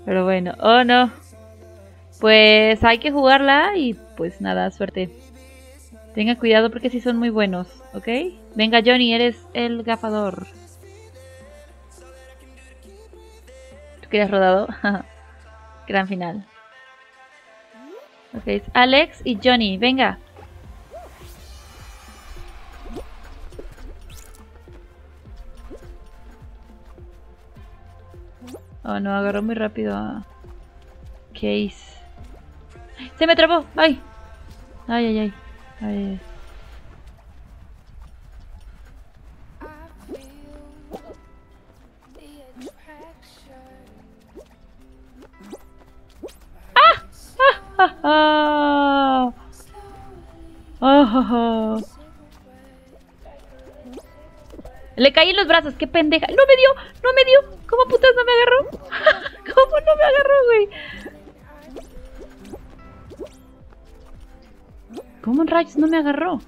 Pero bueno, oh no. Pues hay que jugarla y pues nada, suerte. Tenga cuidado porque sí son muy buenos, ¿ok? Venga Johnny, eres el gafador. ¿Tú querías rodado? Gran final. Ok, es Alex y Johnny, venga. Oh no, agarró muy rápido a Case. ¡Se me atrapó! ¡Ay! ¡Ay, ay, ay! Ay. ¡Ah! ¡Oh! Le caí en los brazos, qué pendeja. ¡No me dio! ¡No me dio! ¿Cómo putas no me agarró? ¿Cómo no me agarró, güey? ¿Cómo en rayos no me agarró?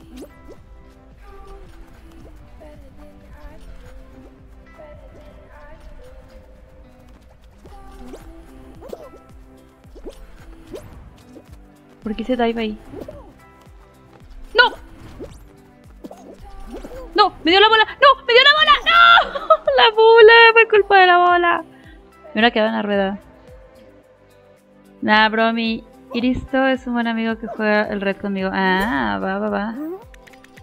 ¿Por qué se dive ahí? ¡No! ¡No! ¡Me dio la bola! ¡No! ¡Me dio la bola! ¡No! ¡La bola! Fue culpa de la bola. Me hubiera quedado en la rueda. Nah, bro, mi Iristo es un buen amigo que juega el red conmigo. Ah, va.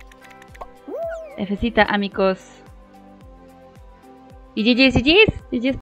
Fcita, amigos. Y GG's